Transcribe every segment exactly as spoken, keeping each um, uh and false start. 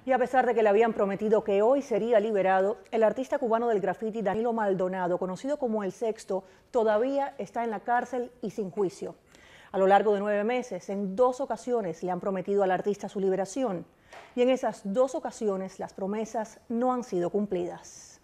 Y a pesar de que le habían prometido que hoy sería liberado, el artista cubano del graffiti Danilo Maldonado, conocido como El Sexto, todavía está en la cárcel y sin juicio. A lo largo de nueve meses, en dos ocasiones le han prometido al artista su liberación. Y en esas dos ocasiones las promesas no han sido cumplidas.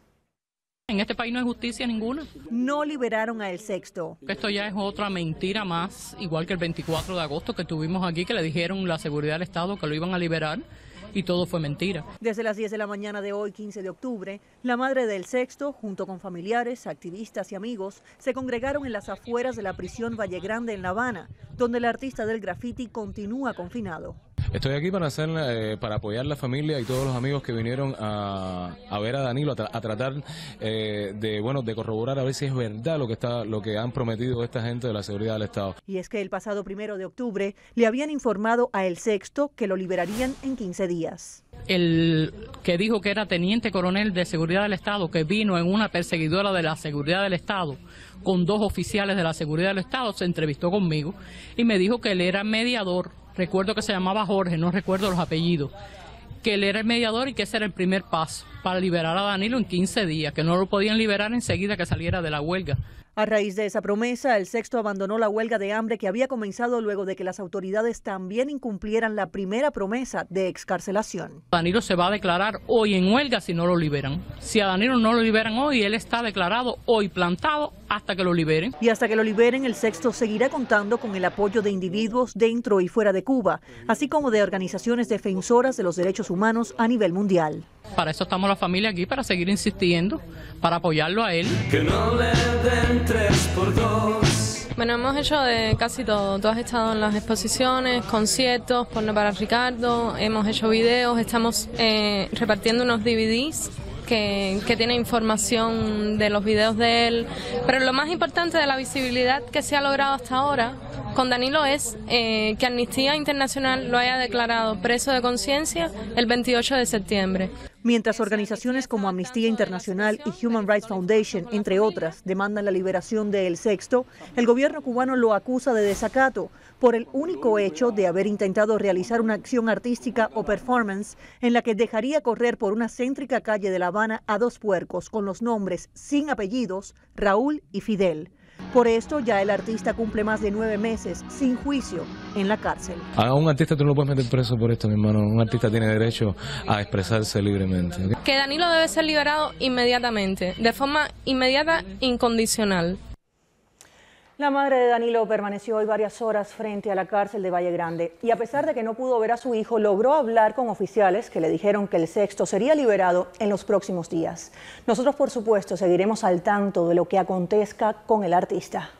En este país no hay justicia ninguna. No liberaron a El Sexto. Esto ya es otra mentira más, igual que el veinticuatro de agosto que tuvimos aquí, que le dijeron la seguridad del Estado que lo iban a liberar. Y todo fue mentira. Desde las diez de la mañana de hoy, quince de octubre, la madre del Sexto, junto con familiares, activistas y amigos, se congregaron en las afueras de la prisión Valle Grande en La Habana, donde el artista del graffiti continúa confinado. Estoy aquí para hacer, eh, para apoyar a la familia y todos los amigos que vinieron a, a ver a Danilo, a, tra a tratar eh, de, bueno, de corroborar a ver si es verdad lo que está, lo que han prometido esta gente de la seguridad del Estado. Y es que el pasado primero de octubre le habían informado a El Sexto que lo liberarían en quince días. El que dijo que era teniente coronel de seguridad del Estado, que vino en una perseguidora de la seguridad del Estado con dos oficiales de la seguridad del Estado, se entrevistó conmigo y me dijo que él era mediador. Recuerdo que se llamaba Jorge, no recuerdo los apellidos, que él era el mediador y que ese era el primer paso para liberar a Danilo en quince días, que no lo podían liberar enseguida que saliera de la huelga. A raíz de esa promesa, El Sexto abandonó la huelga de hambre que había comenzado luego de que las autoridades también incumplieran la primera promesa de excarcelación. Danilo se va a declarar hoy en huelga si no lo liberan. Si a Danilo no lo liberan hoy, él está declarado hoy plantado hasta que lo liberen. Y hasta que lo liberen, El Sexto seguirá contando con el apoyo de individuos dentro y fuera de Cuba, así como de organizaciones defensoras de los derechos humanos a nivel mundial. Para eso estamos la familia aquí, para seguir insistiendo, para apoyarlo a él. Que no le den tres por dos. Bueno, hemos hecho de casi todo. Tú has estado en las exposiciones, conciertos, Porno para Ricardo, hemos hecho videos, estamos eh, repartiendo unos D V Ds que, que tienen información de los videos de él. Pero lo más importante de la visibilidad que se ha logrado hasta ahora con Danilo es eh, que Amnistía Internacional lo haya declarado preso de conciencia el veintiocho de septiembre. Mientras organizaciones como Amnistía Internacional y Human Rights Foundation, entre otras, demandan la liberación de El Sexto, el gobierno cubano lo acusa de desacato por el único hecho de haber intentado realizar una acción artística o performance en la que dejaría correr por una céntrica calle de La Habana a dos puercos con los nombres sin apellidos, Raúl y Fidel. Por esto, ya el artista cumple más de nueve meses sin juicio en la cárcel. A un artista tú no lo puedes meter preso por esto, mi hermano. Un artista tiene derecho a expresarse libremente. Que Danilo debe ser liberado inmediatamente, de forma inmediata, incondicional. La madre de Danilo permaneció hoy varias horas frente a la cárcel de Valle Grande y a pesar de que no pudo ver a su hijo, logró hablar con oficiales que le dijeron que El Sexto sería liberado en los próximos días. Nosotros, por supuesto, seguiremos al tanto de lo que acontezca con el artista.